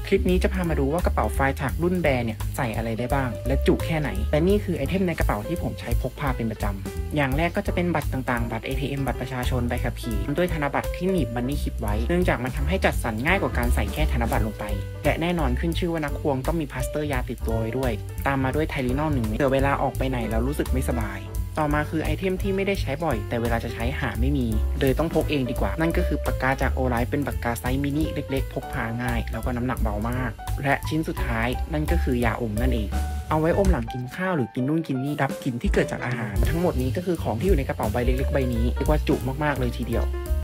คลิปนี้จะพามาดูว่ากระเป๋าไฟล์ถักรุ่นแบร์เนี่ยใส่อะไรได้บ้างและจุแค่ไหนแต่นี่คือไอเทมในกระเป๋าที่ผมใช้พกพาเป็นประจำอย่างแรกก็จะเป็นบัตรต่างๆบัตร ATM บัตรประชาชนใบขับขี่ด้วยธนบัตรที่หนีบบันนี่คลิปไว้เนื่องจากมันทำให้จัดสรรง่ายกว่าการใส่แค่ธนบัตรลงไปและแน่นอนขึ้นชื่อว่านักควงต้องมีพลาสเตอร์ยาติดตัวไว้ด้วยตามมาด้วยไทลินอล1 เม็ดเผื่อเวลาออกไปไหนแล้วรู้สึกไม่สบายต่อมาคือไอเทมที่ไม่ได้ใช้บ่อยแต่เวลาจะใช้หาไม่มีเลยต้องพกเองดีกว่านั่นก็คือปากกาจากโอไลท์เป็นปากกาไซส์มินิเล็กๆพกพาง่ายแล้วก็น้ำหนักเบามากและชิ้นสุดท้ายนั่นก็คือยาอมนั่นเองเอาไว้อมหลังกินข้าวหรือกินนู่นกินนี่ดับกลิ่นที่เกิดจากอาหารทั้งหมดนี้ก็คือของที่อยู่ในกระเป๋าใบเล็กๆใบนี้เรียกว่าจุมากๆเลยทีเดียว